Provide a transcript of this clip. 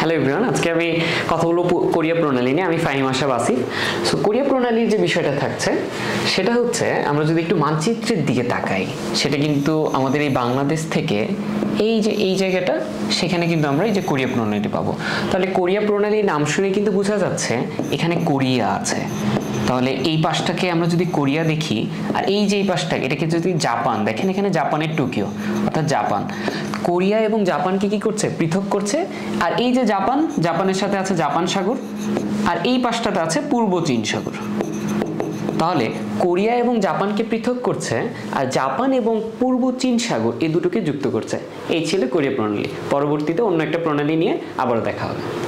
Hello everyone, আজকে আমি কথা বলবো কোরিয়া প্রণালী নিয়ে। আমি ফাহিম আশরাফ আসিফ। সো কোরিয়া প্রণালীর যে বিষয়টা থাকছে সেটা হচ্ছে, আমরা যদি একটু মানচিত্রের দিকে তাকাই, সেটা কিন্তু আমাদের এই বাংলাদেশ থেকে এই যে এই জায়গাটা, সেখানে কিন্তু আমরা এই যে কোরিয়া প্রণালী পাবো। তাহলে কোরিয়া প্রণালীর নাম শুনে কিন্তু বোঝা যাচ্ছে এখানে কোরিয়া আছে। তাহলে এই পাশটাকে আমরা যদি কোরিয়া দেখি, আর এই যে এই পাশটা, এটাকে যদি জাপান দেখেন, এখানে জাপানের টোকিও অর্থাৎ জাপান। কোরিয়া এবং জাপানকে কি করছে? পৃথক করছে। আর এই যে জাপান, জাপানের সাথে আছে জাপান সাগর, আর এই পাশটাতে আছে পূর্ব চীন সাগর। তাহলে কোরিয়া এবং জাপানকে পৃথক করছে, আর জাপান এবং পূর্ব চীন সাগর এই দুটোকে যুক্ত করছে। এই ছিল কোরিয়া প্রণালী। পরবর্তীতে অন্য একটা প্রণালী নিয়ে আবারও দেখা হবে।